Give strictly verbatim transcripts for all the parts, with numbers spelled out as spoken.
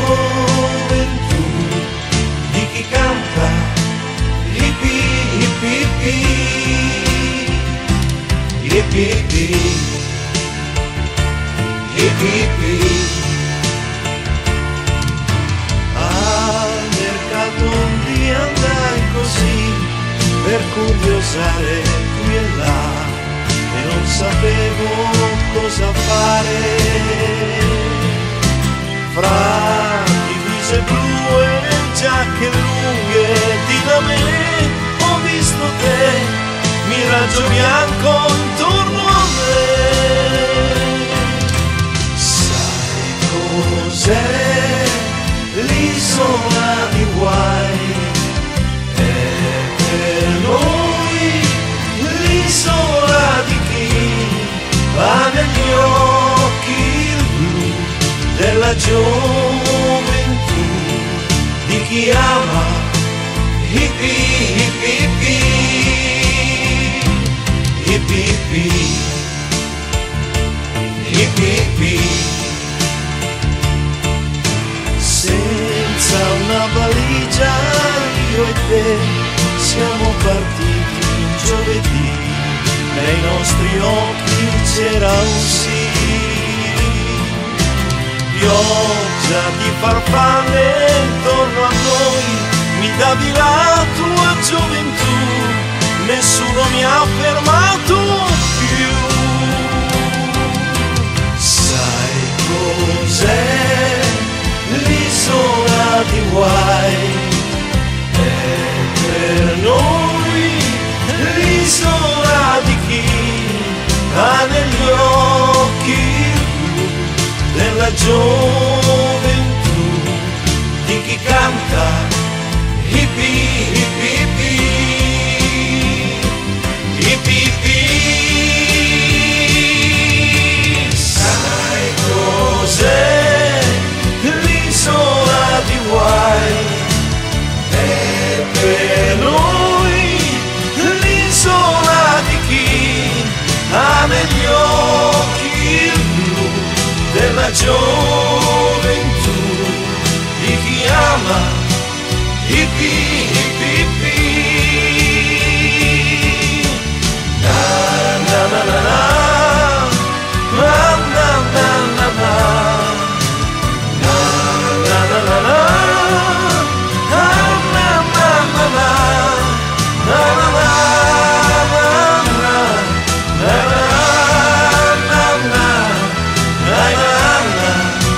gioventù di chi canta hippi hippi hippi hippi hippi hippi. Al mercato un dia andai così per curiosare qui e là e non sapevo cosa fare. Fra divise blu e giacche lunghe di lame ho visto te, miraggio bianco intorno a me. Sai cos'è l'isola di guai? È per noi l'isola di chi ha negli occhi il blu della gioventù, di chi ama hippi hippi hippi hippi hippi hippi. Senza una valigia io e te siamo partiti giovedì, nei nostri occhi c'era un sì. Pioggia di farfalle intorno a noi, mi davi la tua gioventù, nessuno mi ha fermato più. Sai cos'è l'isola di guai? È per noi l'isola di chi ha negli occhi il blu della gioventù, di chi canta hippi hippi hippi hippi hippi. Sai cos'è l'isola di guai? È per noi l'isola di chi ha negli occhi il blu della gioventù, di chi ama hippi hippi hippi. Na na na na na na na na na na na na na na na. Na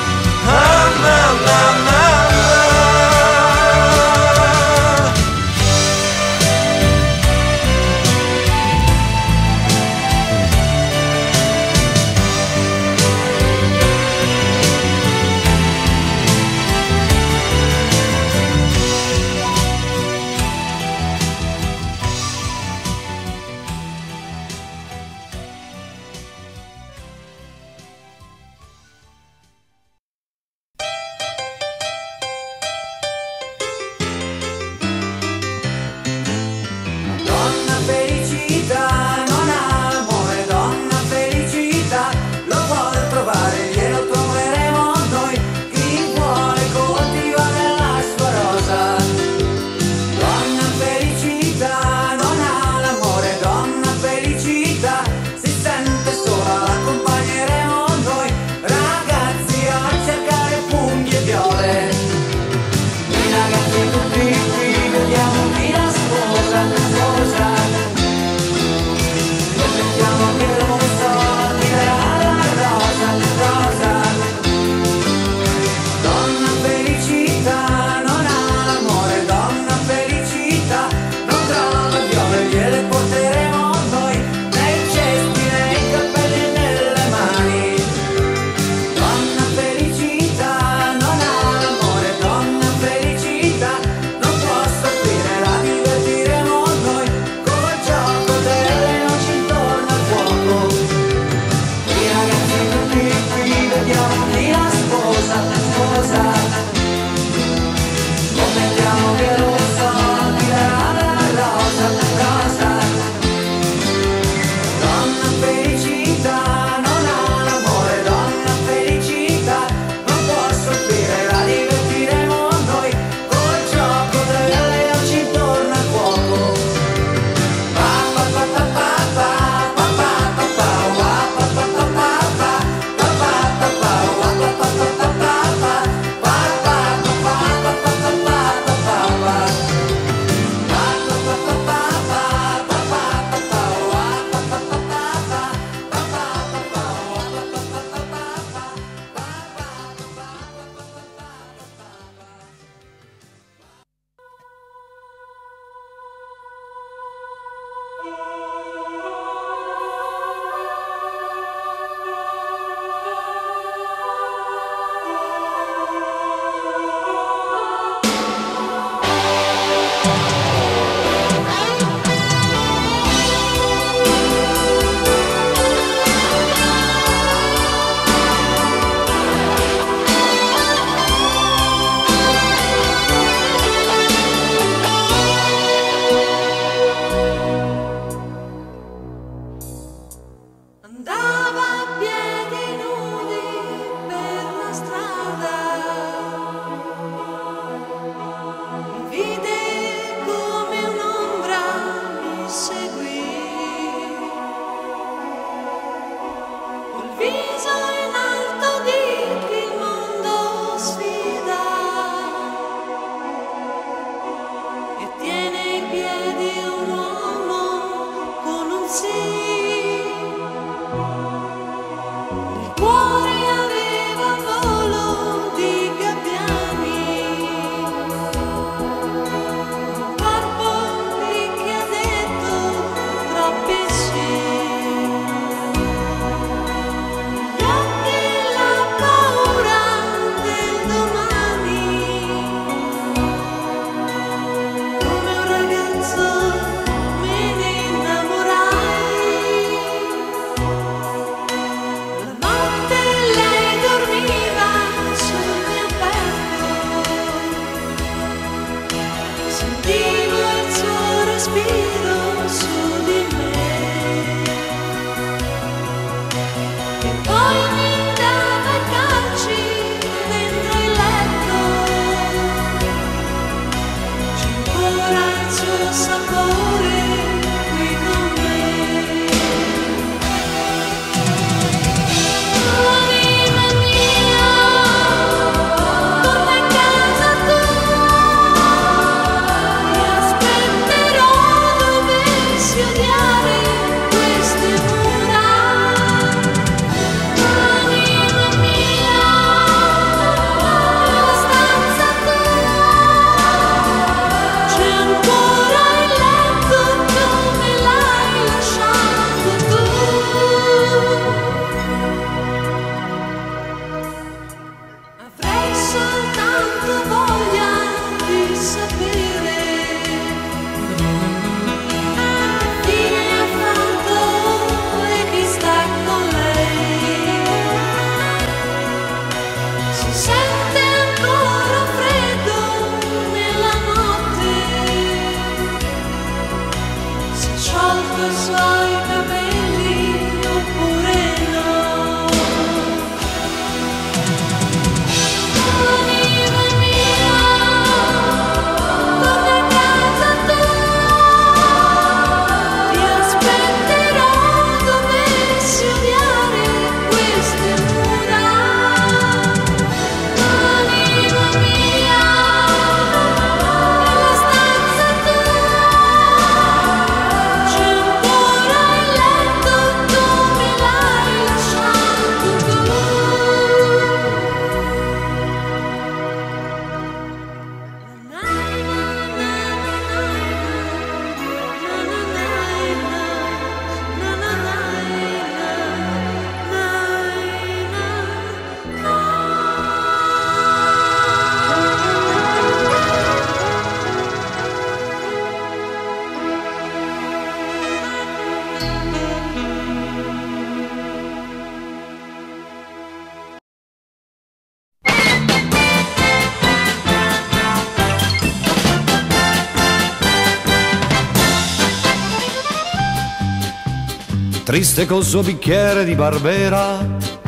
Triste col suo bicchiere di Barbera,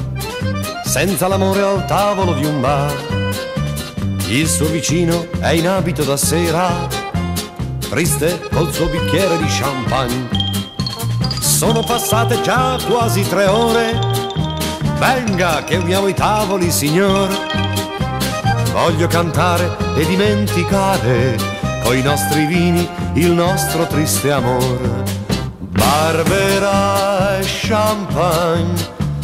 senza l'amore al tavolo di un bar. Il suo vicino è in abito da sera, triste col suo bicchiere di champagne. Sono passate già quasi tre ore, venga che uniamo i tavoli, signor. Voglio cantare e dimenticare coi nostri vini il nostro triste amor. Barbera e champagne,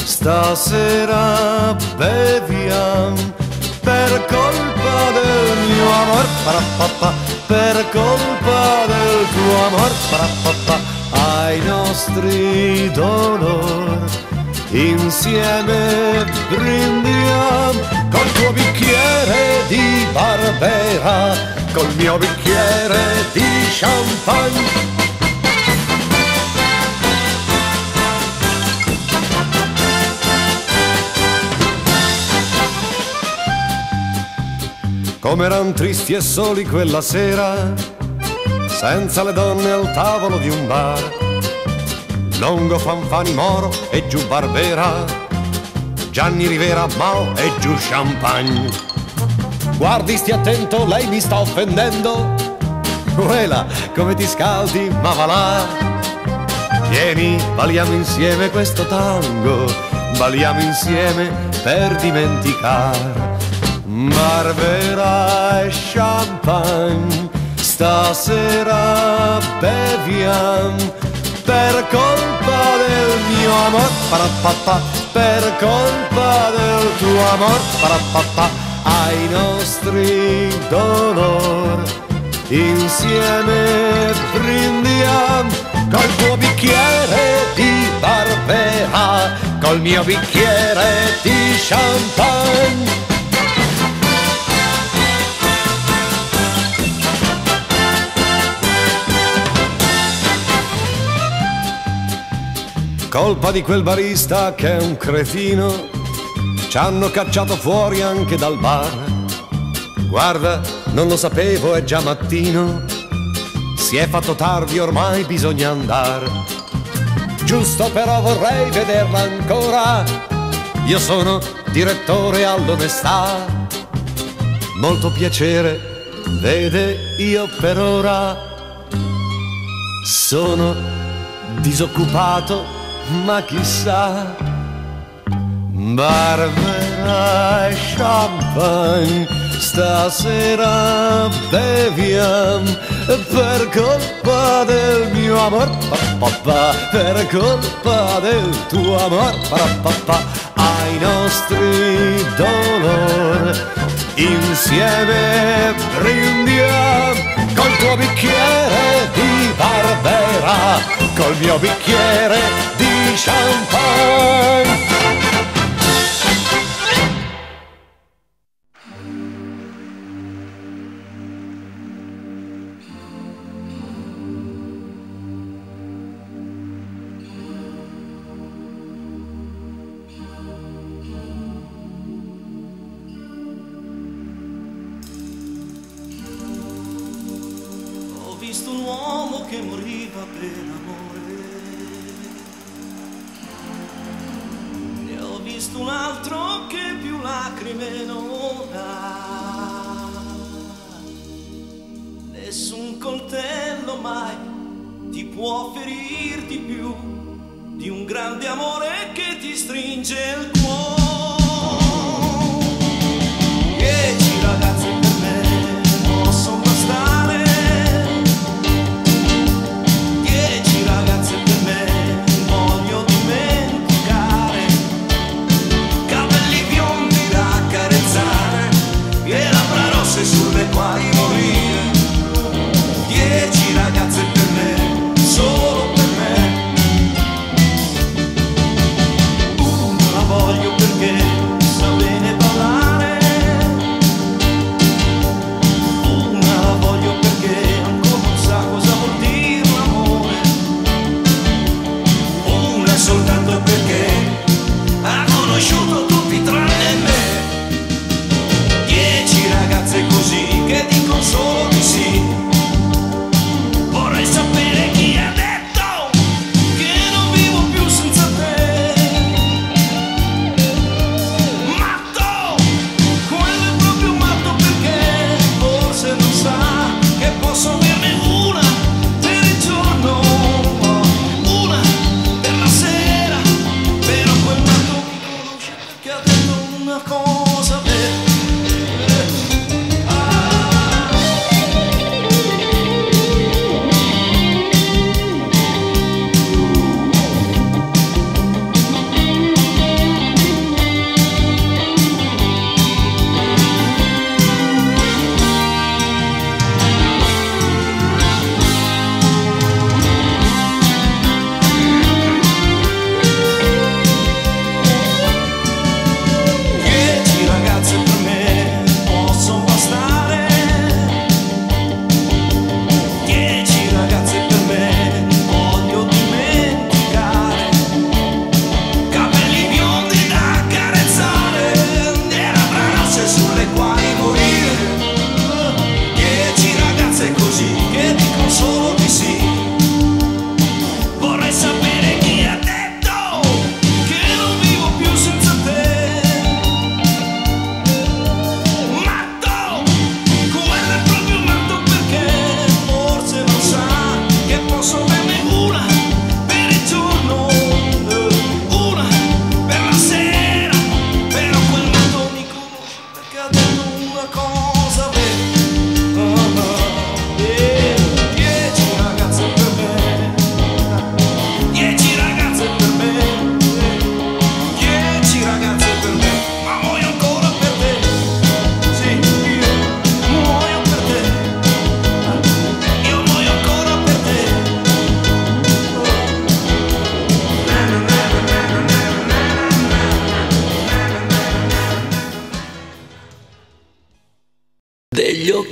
stasera beviam, per colpa del mio amor, parapapà, per colpa del tuo amor, parapapà, ai nostri dolor, insieme brindiam, col tuo bicchiere di Barbera, col mio bicchiere di champagne. Come eran tristi e soli quella sera, senza le donne al tavolo di un bar. Longo, Fanfani, Moro e giù Barbera, Gianni Rivera, Mao e giù champagne. Guardi, stia attento, lei mi sta offendendo. Uela, come ti scaldi, ma va là. Vieni, balliamo insieme questo tango, balliamo insieme per dimenticare. Barbera e champagne, stasera beviam, per colpa amor, parapapà, per colpa del tuo amor, parapapà, ai nostri dolor insieme brindiamo col tuo bicchiere di Barbera, col mio bicchiere di champagne. Colpa di quel barista che è un cretino, ci hanno cacciato fuori anche dal bar. Guarda, non lo sapevo, è già mattino, si è fatto tardi, ormai bisogna andare. Giusto però vorrei vederla ancora, io sono direttore all'onestà. Molto piacere, vede, io per ora sono disoccupato, ma chissà, Barbera e champagne, stasera beviamo per colpa del mio amor, papà, per colpa del tuo amor, papà, ai nostri dolor insieme brindiamo col tuo bicchiere di Barbera, col mio bicchiere di champagne. Ho visto un uomo che moriva per amore, ne ho visto un altro che più lacrime non ha. Nessun coltello mai ti può ferir di più di un grande amore che ti stringe il cuore. Dieci ragazze per me possono bastare, dieci ragazze per me voglio dimenticare, capelli biondi da accarezzare e labbra rosse sulle quali morire. Dieci ragazze per me, solo per me, una la voglio per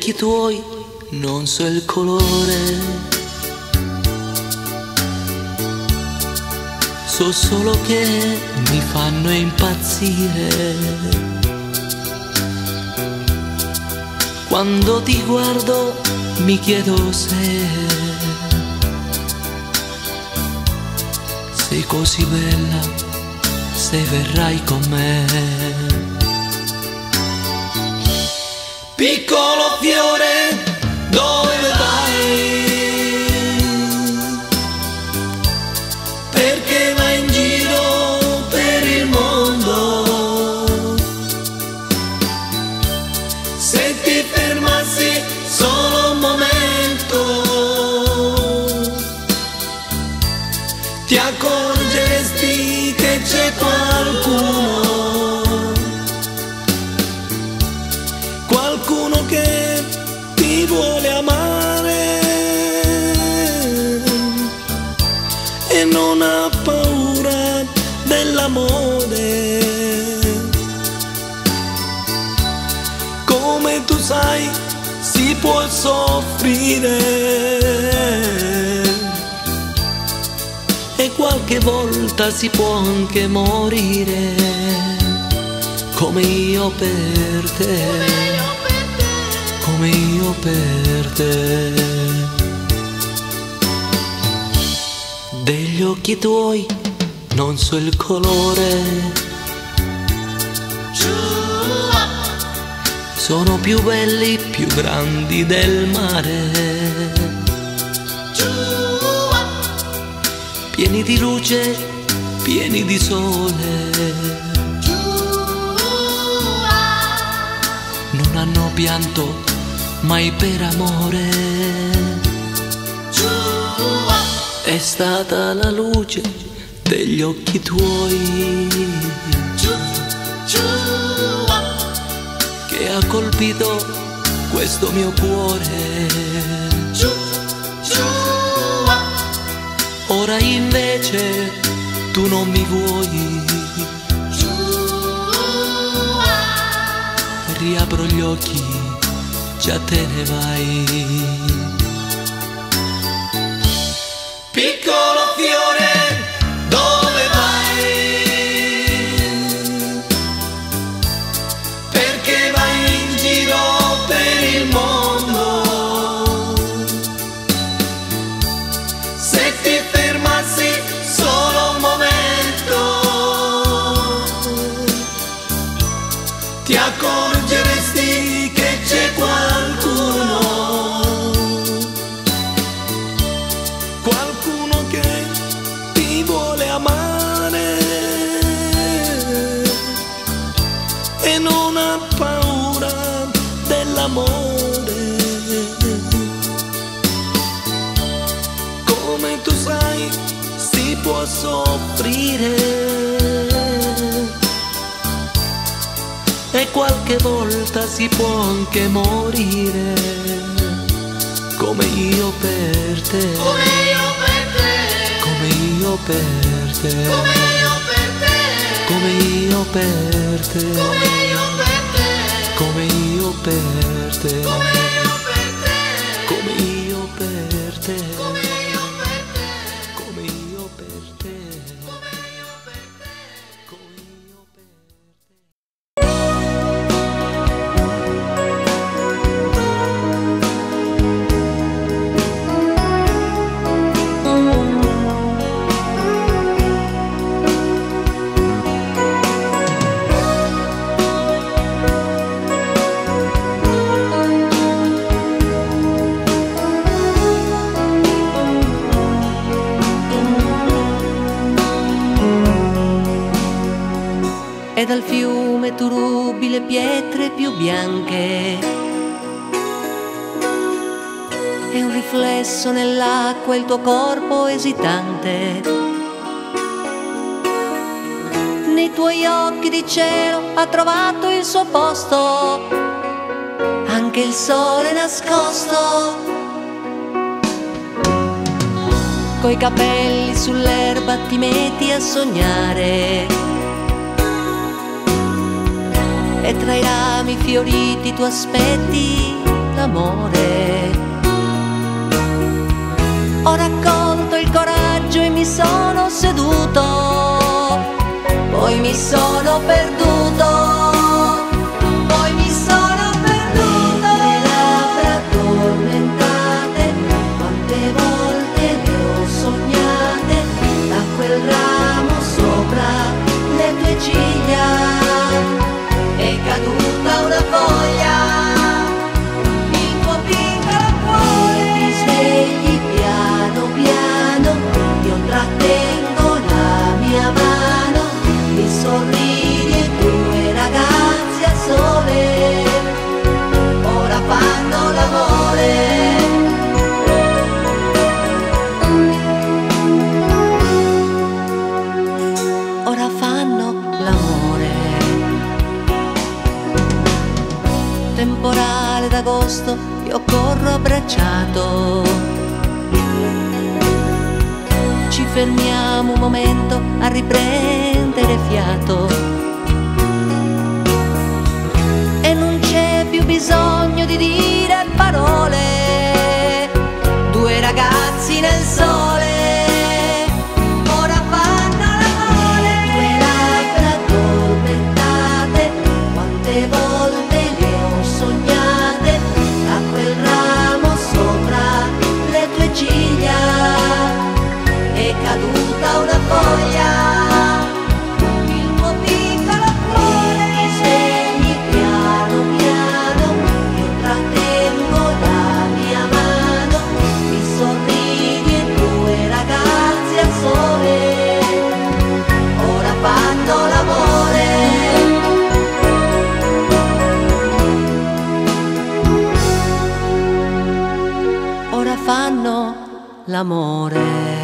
occhi tuoi non so il colore, so solo che mi fanno impazzire. Quando ti guardo mi chiedo se sei così bella, se verrai con me. Piccolo fiore, dove vai? Perché vai in giro per il mondo? Se ti fermassi solo un momento, ti accorgeresti che c'è qualcuno, qualcuno che ti vuole amare e non ha paura dell'amore. Come tu sai, si può soffrire e qualche volta si può anche morire, come io per te, come io per te. Degli occhi tuoi non so il colore, sono più belli, più grandi del mare, pieni di luce, pieni di sole, non hanno pianto mai per amore. È stata la luce degli occhi tuoi che ha colpito questo mio cuore. Ora invece tu non mi vuoi, riapro gli occhi, già te ne vai. Piccolo fiore, dove vai? Perché vai in giro per il mondo? Se ti fermassi solo un momento, ti accorgeresti che c'è qualcuno, qualcuno che ti vuole amare e non ha paura dell'amore. Come tu sai, si può soffrire e qualche volta si può anche morire, come io per te, come io per te, come io per te, come io per te, come io per te, come io per te, come io per te, come io per te, come io per te, come io per te, come io per te, come io per te. E dal fiume tu rubi le pietre più bianche e un riflesso nell'acqua il tuo corpo esitante. Nei tuoi occhi di cielo ha trovato il suo posto anche il sole nascosto. Coi capelli sull'erba ti metti a sognare e tra i rami fioriti tu aspetti l'amore. Ho raccolto il coraggio e mi sono seduto, poi mi sono perduto, poi mi sono perduto. Le labbra addormentate, quante volte le ho sognate, da quel ramo sopra le tue ciglia è caduta una foglia, il tuo piccolo cuore. Ti svegli piano piano, io trattengo la mia mano, mi sorridi e due ragazzi al sole ora fanno l'amore. Ora fanno l'amore. Temporale d'agosto, io corro abbracciato. Ci fermiamo un momento a riprendere fiato. E non c'è più bisogno di dire parole. Due ragazzi nel sole ora fanno l'amore. Due labbra addormentate, quante volte le ho sognate, da quel ramo sopra le tue ciglia è caduta una foglia, il tuo piccolo cuore. Ti svegli piano piano, io trattengo la mia mano, mi sorridi e due ragazzi al sole ora fanno l'amore. Ora fanno l'amore.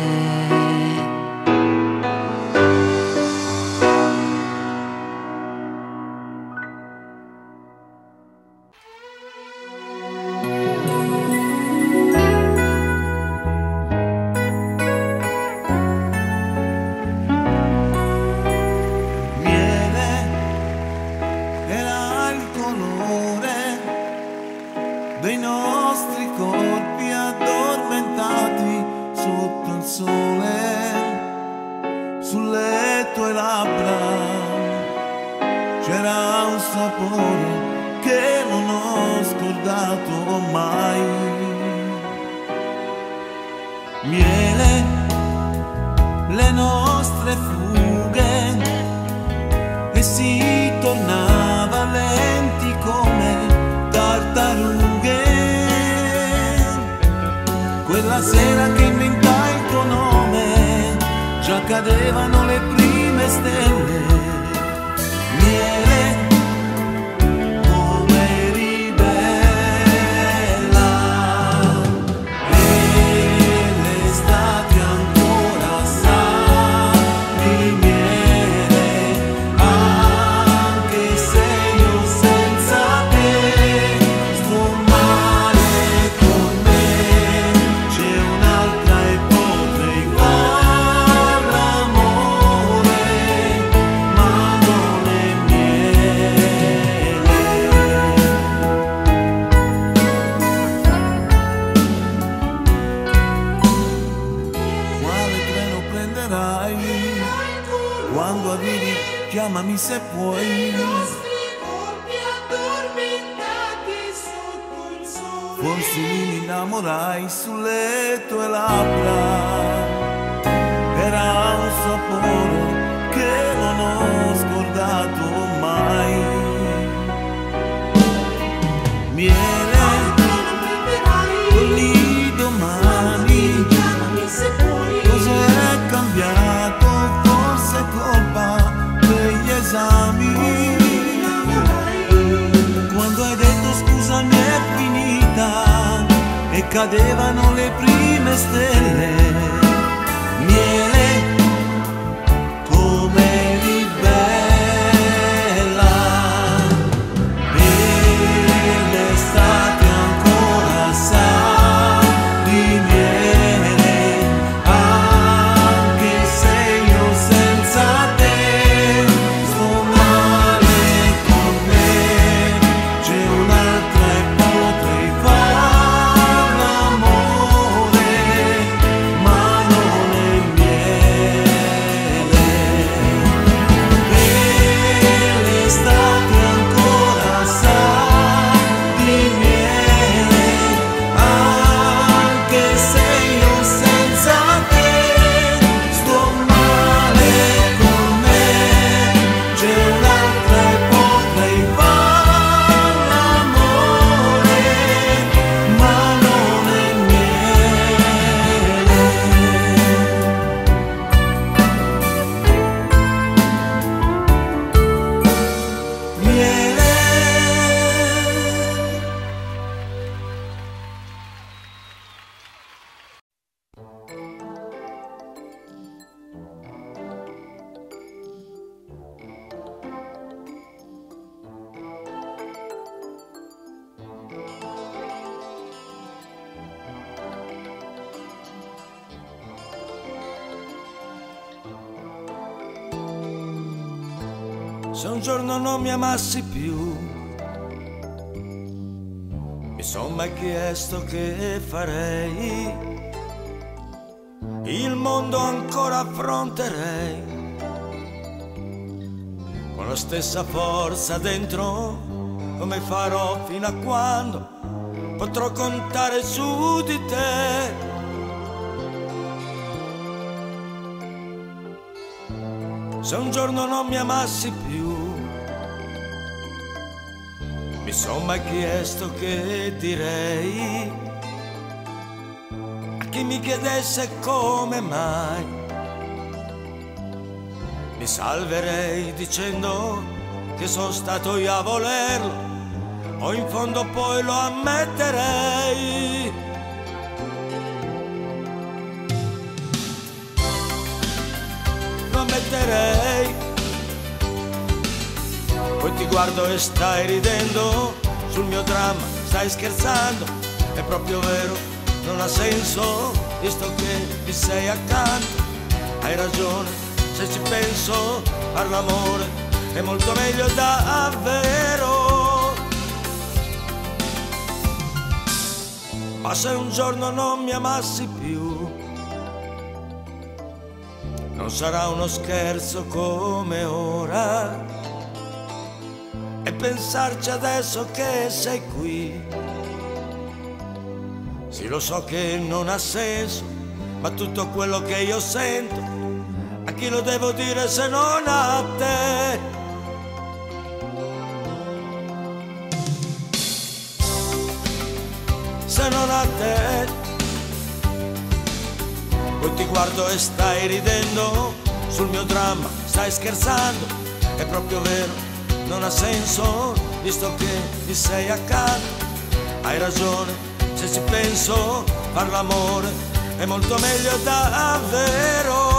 Dei nostri corpi addormentati sotto il sole, sulle tue labbra c'era un sapore che non ho scordato mai. Miele, le nostre fughe, e si tornava lenti come tartarughe. Quella sera che inventai il tuo nome, già cadevano le prime stelle. Miele, come eri bella, e l'estate ancora sa di miele, anche se io senza te sto male con me. C'è un'altra e potrei far l'amore, ma non è miele. Quale treno prenderai? Quando arrivi chiamami se puoi. Forse mi innamorai sulle tue labbra, era un sapore che non ho scordato mai. Miele, torni domani, cos'è cambiato? Forse è colpa degli esami. Quando hai detto scusami è finita e cadevano le prime stelle. Miele, come eri bella, e l'estate ancora sa di miele, anche se io senza te sto male con me. C'è un'altra e potrei fare Se un giorno non mi amassi più, mi son mai chiesto che farei, il mondo ancora affronterei, con la stessa forza dentro, come farò fino a quando potrò contare su di te. Se un giorno non mi amassi più, mi son mai chiesto che direi a chi mi chiedesse come mai. Mi salverei dicendo che sono stato io a volerlo, o in fondo poi lo ammetterei. Lo ammetterei. Poi ti guardo e stai ridendo sul mio dramma, stai scherzando, è proprio vero, non ha senso, visto che mi sei accanto. Hai ragione, se ci penso, far l'amore è molto meglio davvero. Ma se un giorno non mi amassi più, non sarà uno scherzo come ora, e pensarci adesso che sei qui. Sì, lo so che non ha senso, ma tutto quello che io sento, a chi lo devo dire se non a te? Se non a te. Poi ti guardo e stai ridendo sul mio dramma, stai scherzando, è proprio vero, non ha senso, visto che mi sei accanto. Hai ragione, se ci penso, far l'amore è molto meglio davvero.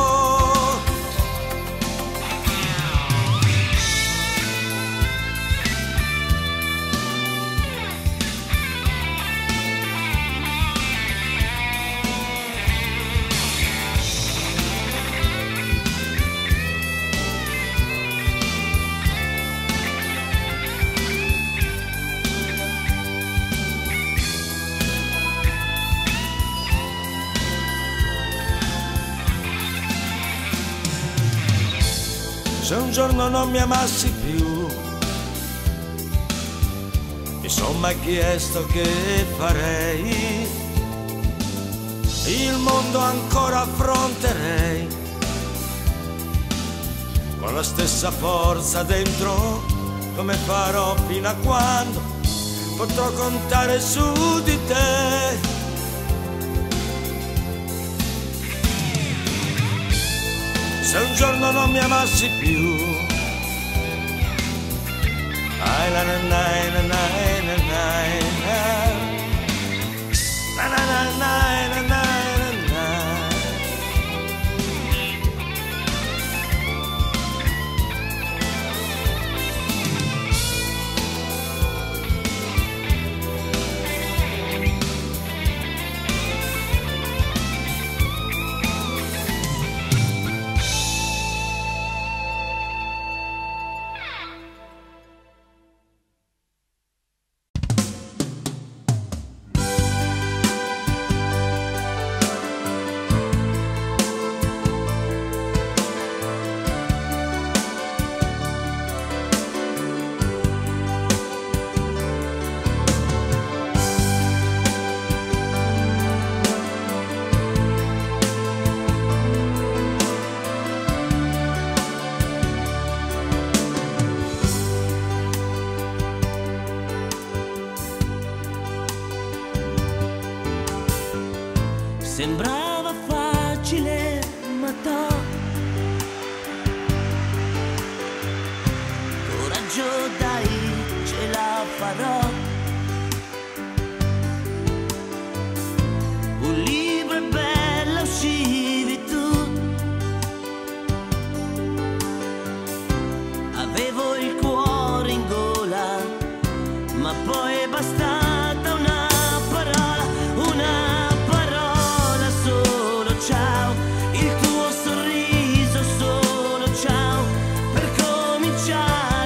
Se un giorno non mi amassi più, mi son mai chiesto che farei, il mondo ancora affronterei, con la stessa forza dentro, come farò fino a quando potrò contare su di te. Se un giorno non mi amassi più, ai la na na na na na na na na na na na. Sembrava facile, ma no. Coraggio, dai, ce la farò. Un libro è bella, uscivi tu. Avevo il cuore in gola, ma poi è bastata una parola, una ciao, il tuo sorriso solo ciao, per cominciare.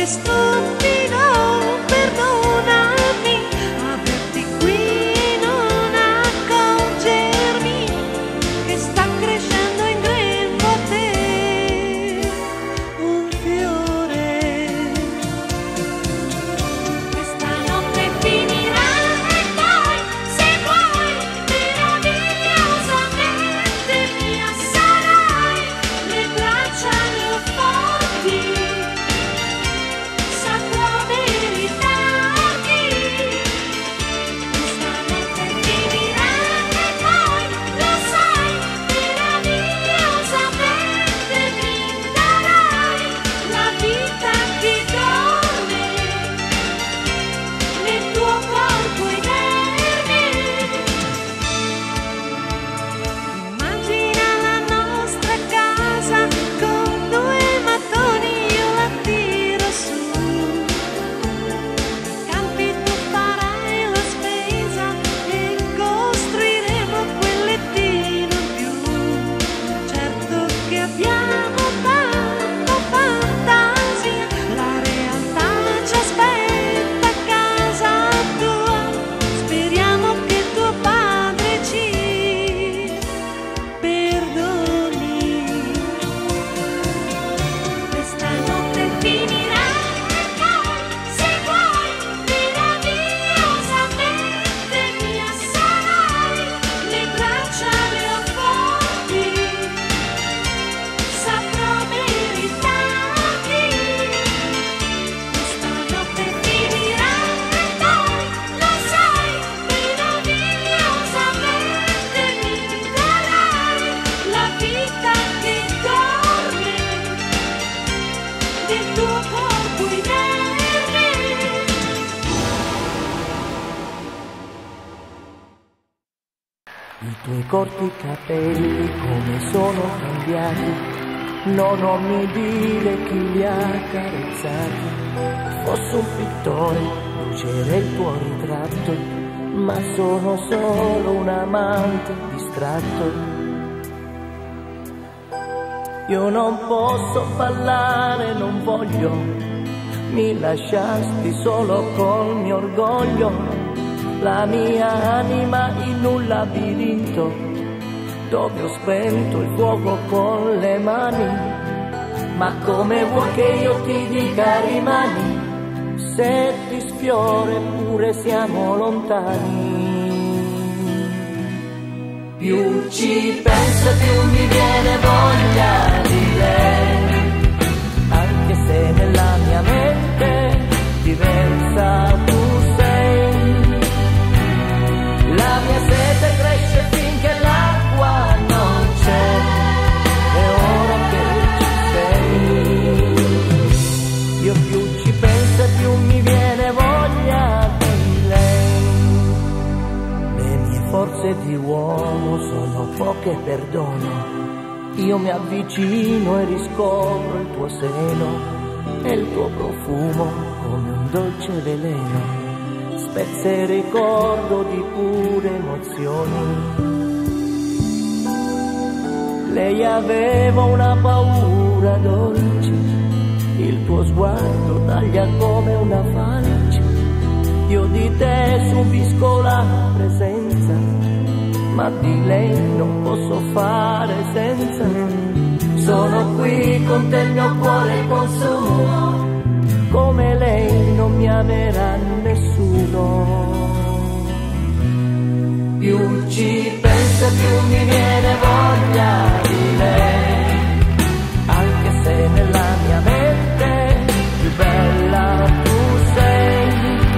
che stupido, perdonami, averti qui e non accorgermi che sta crescendo in grembo a te un fiore. Questa notte finirà e poi, se vuoi, meravigliosamente mia sarai. Le braccia le ho forti, saprò meritarti. Questa notte finirà e poi, lo sai, meravigliosamente brinderai la vita che dorme nel tuo corpo inerme. Immagina la nostra casa con due mattoni, io la tiro su. Nei campi tu farai la spesa e costruiremo quel lettino in più. Certo che abbiamo tanta fantasia, la realtà ci aspetta a casa tua. Speriamo che tuo padre ci perdoni. Questa notte finirà e poi, se vuoi, meravigliosamente mia sarai. Le braccia le ho forti, saprò meritarti. Questa notte finirà e poi, lo sai, meravigliosamente mi darai la vita che dorme del tuo corpo inerme. I tuoi corti capelli come sono cambiati, no, non mi dire chi li ha carezzati. Fossi un pittore, lucerei il tuo ritratto, ma sono solo un amante distratto. Io non posso ballare, non voglio, mi lasciasti solo col mio orgoglio. La mia anima in un labirinto dove ho spento il fuoco con le mani. Ma come vuoi che io ti dica rimani, se ti sfioro eppure siamo lontani. Più ci penso più mi viene voglia di lei, anche se nella mia mente diversa tu sei. La mia sete cresce finché l'acqua non c'è, e ora che ci sei, io più ci penso e più mi viene voglia di lei. Le mie forze di uomo sono poche e perdono, io mi avvicino e riscopro il tuo seno e il tuo profumo come un dolce veleno. Spezza il ricordo di pure emozioni. Lei aveva una paura dolce, il tuo sguardo taglia come una falce. Io di te subisco la presenza, ma di lei non posso fare senza. Sono qui con te, il mio cuore consumo, come lei non mi amerà nessuno. Più ci penso più mi viene voglia di lei, anche se nella mia mente più bella tu sei.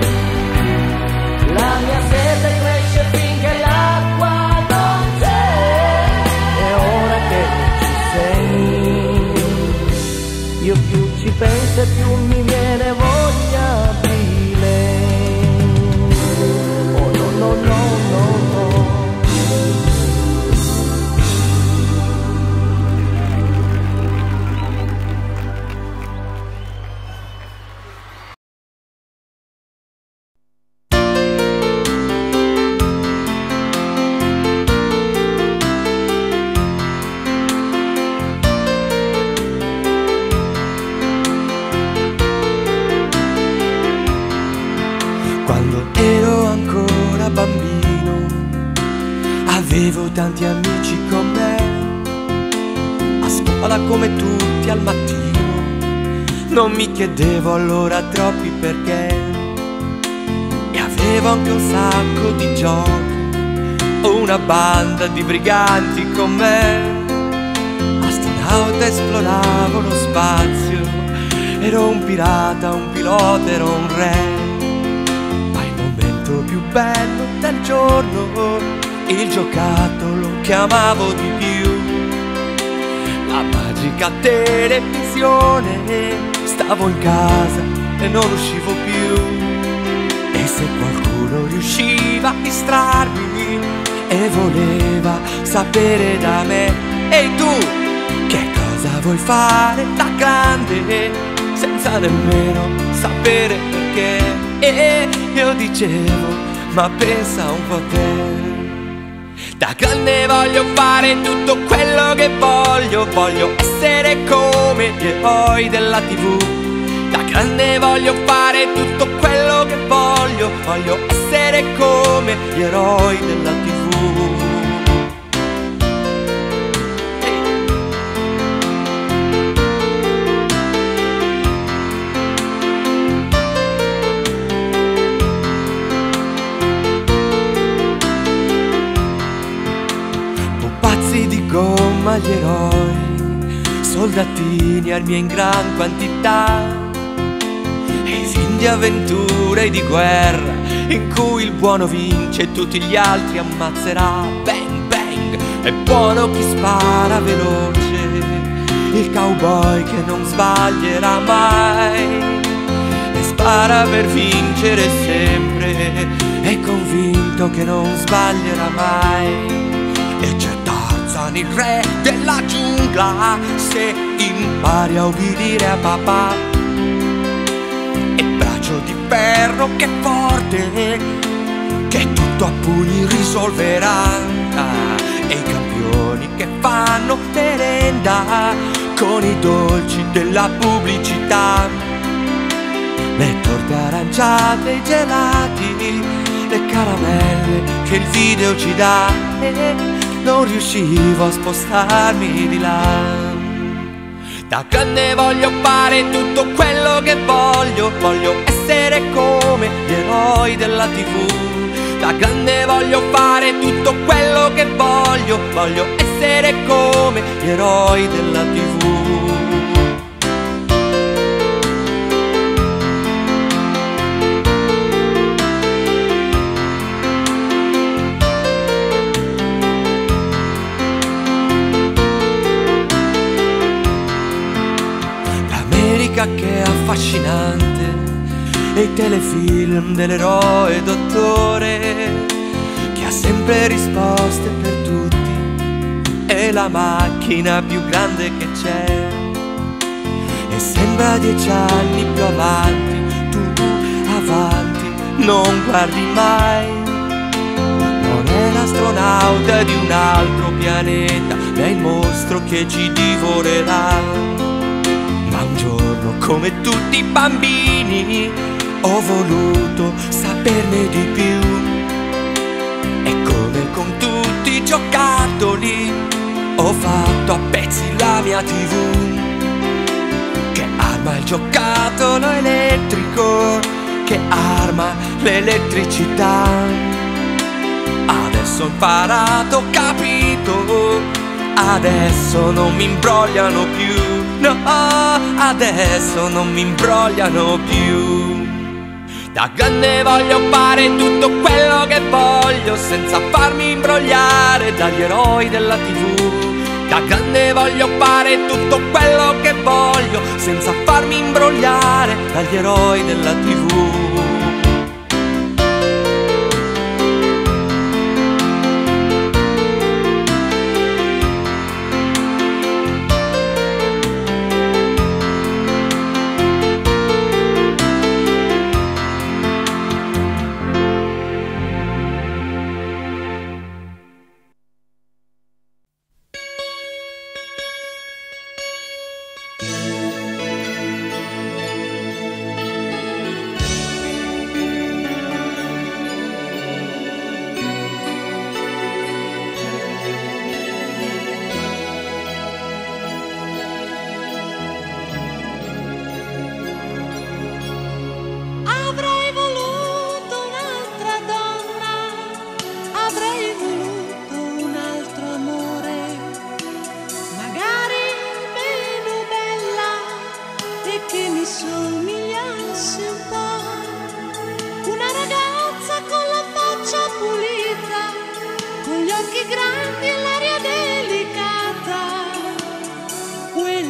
La mia sete cresce finché l'acqua non c'è, e ora che ci sei, io più ci penso e più mi viene voglia di lei. Oh no no no no no. avevo tanti amici con me, a scuola come tutti al mattino, non mi chiedevo allora troppi perché, e avevo anche un sacco di giochi, una banda di briganti con me, astronauta, esploravo lo spazio, ero un pirata, un pilota, ero un re. Più bello del giorno, il giocattolo che amavo di più, la magica televisione, stavo in casa e non uscivo più, e se qualcuno riusciva a distrarmi e voleva sapere da me: ehi tu, che cosa vuoi fare da grande? Senza nemmeno sapere perché. E io dicevo: ma pensa un po' te, da grande voglio fare tutto quello che voglio, voglio essere come gli eroi della tivù. Da grande voglio fare tutto quello che voglio, voglio essere come gli eroi della tivù. Gomma gli eroi, soldatini armi in gran quantità, e i film di avventura e di guerra in cui il buono vince e tutti gli altri ammazzerà. Bang bang, è buono chi spara veloce, il cowboy che non sbaglierà mai, e spara per vincere sempre, è convinto che non sbaglierà mai. E c'è il re della giungla, se impari a obbedire a papà, e braccio di ferro che forte, che tutto a pugni risolverà, e i campioni che fanno merenda con i dolci della pubblicità, le torte aranciate, i gelati, le caramelle che il video ci dà. Non riuscivo a spostarmi di là. Da grande voglio fare tutto quello che voglio, voglio essere come gli eroi della tivù. Da grande voglio fare tutto quello che voglio, voglio essere come gli eroi della tivù. Che è affascinante, e i telefilm dell'eroe dottore che ha sempre risposte per tutti, è la macchina più grande che c'è, e sembra dieci anni più avanti, tu avanti non guardi mai, non è l'astronauta di un altro pianeta, ma è il mostro che ci divorerà. Ma un giorno, come tutti i bambini, ho voluto saperne di più, e come con tutti i giocattoli ho fatto a pezzi la mia tivù, che arma il giocattolo elettrico, che arma l'elettricità. Adesso ho imparato, ho capito, adesso non mi imbrogliano più. No, adesso non mi imbrogliano più. Da grande voglio fare tutto quello che voglio, senza farmi imbrogliare dagli eroi della tivù. Da grande voglio fare tutto quello che voglio, senza farmi imbrogliare dagli eroi della tivù.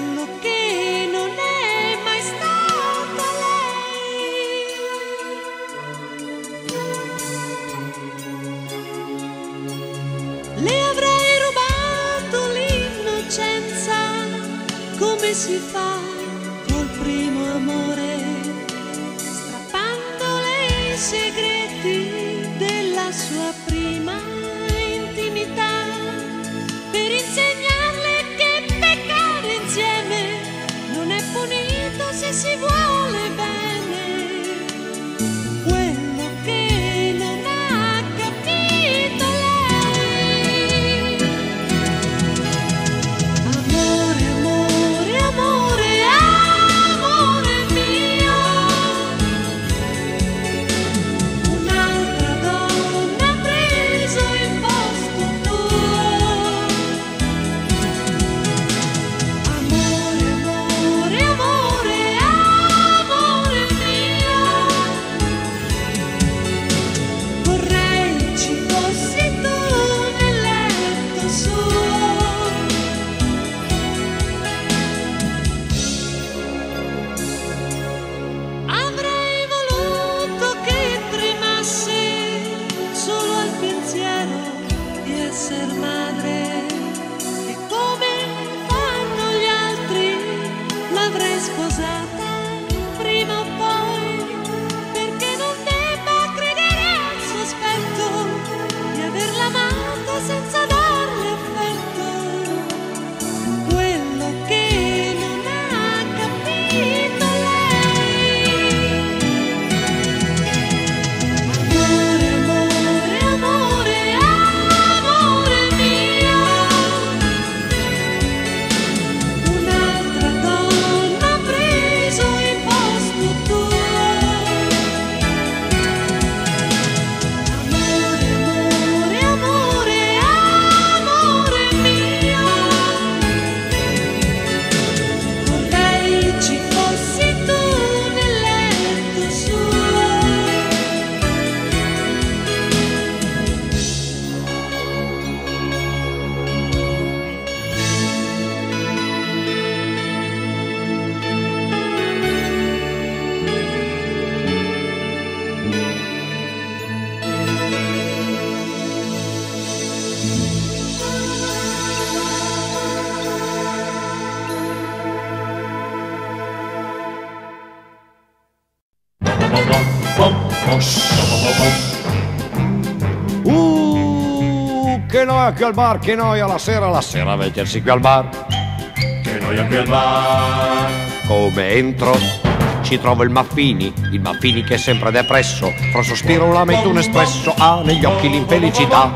quello che non è mai stata lei. Le avrei rubato l'innocenza, come si fa col primo amore, strappandole i segreti della sua prima intimità, per insegnarle che peccare insieme non è punito se si vuole bene. Quello che non ha capito lei. Amore, amore, amore, amore mio, un'altra donna ha preso il posto tuo. Amore, amore, amore, amore mio, vorrei ci fossi tu nel letto suo. Avrei voluto che tremasse solo al pensiero di esser madre, e come fanno gli altri l'avrei sposata prima o poi, perché non debba credere al sospetto di averla amata senza darle affetto. Quello che non ha capito lei. Amore, amore, amore, amore mio, un'altra donna ha preso il posto tuo. Amore, amore, amore, amore mio, vorrei ci fossi tu nel letto suo. Uh, che noia qui al bar, che noia la sera, la sera a vedersi qui al bar. Che noia qui al bar. Come entro ci trovo il Maffini, il Maffini che è sempre depresso, fra un sospiro un lamento, un espresso, ha negli occhi l'infelicità.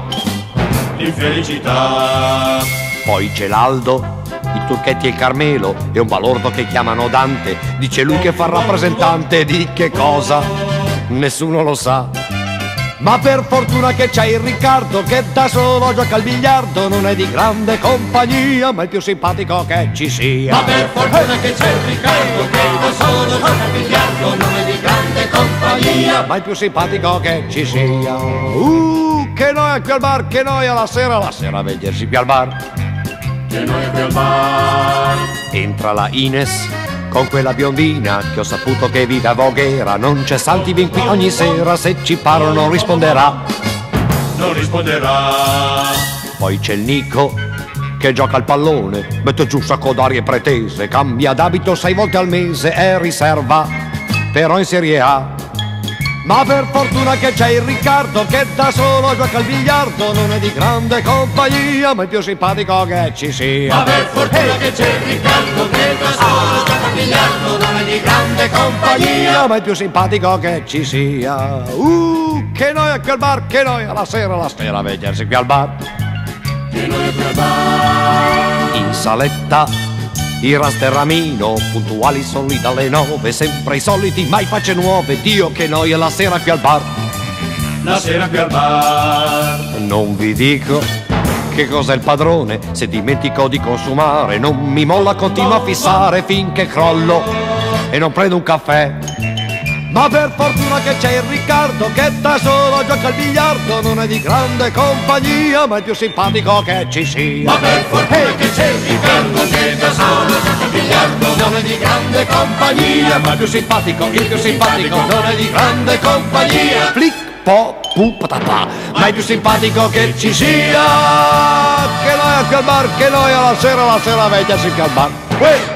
L'infelicità. Poi c'è l'Aldo, i Turchetti e il Carmelo, e un balordo che chiamano Dante, dice lui che fa il rappresentante di che cosa? Nessuno lo sa. Ma per fortuna che c'è il Riccardo che da solo gioca al biliardo, non è di grande compagnia, ma il più simpatico che ci sia. Ma per fortuna che c'è il Riccardo che da solo gioca al biliardo, non è di grande compagnia, ma il più simpatico che ci sia. Uh, che noia qui al bar, che noia la sera, la sera a vedersi qui al bar. Che noia qui al bar. Entra la Ines con quella biondina che ho saputo che vive a Voghera, non c'è santi, vien qui ogni sera, se ci parlo non risponderà. Non risponderà. Poi c'è il Nico che gioca al pallone, mette giù un sacco d'arie pretese, cambia d'abito sei volte al mese, è riserva però in Serie A. Ma per fortuna che c'è il Riccardo che da solo gioca al biliardo, non è di grande compagnia, ma il più simpatico che ci sia. Ma per fortuna che c'è il Riccardo che da solo gioca al biliardo, non è di grande compagnia, ma il più simpatico che ci sia. Uh, che noia qui al bar, che noia la sera, la sera a vedersi qui al bar. Che noia qui al bar. In saletta il Rasterramino, puntuali sono lì dalle nove, sempre i soliti, mai facce nuove, Dio che noia la sera qui al bar. La sera qui al bar. Non vi dico che cos'è il padrone, se dimentico di consumare, non mi molla, continua a fissare finché crollo e non prendo un caffè. Ma per fortuna che c'è il Riccardo che da solo gioca al biliardo, non è di grande compagnia ma è più simpatico che ci sia. Ma per fortuna che c'è il Riccardo che da solo gioca al biliardo, non è di grande compagnia ma è più simpatico, il più simpatico, non è di grande compagnia. Flick, po, pu, patapà, ma è più simpatico che ci sia. Che noi a quel bar, che noi alla sera, la sera vediamoci al bar. Uè.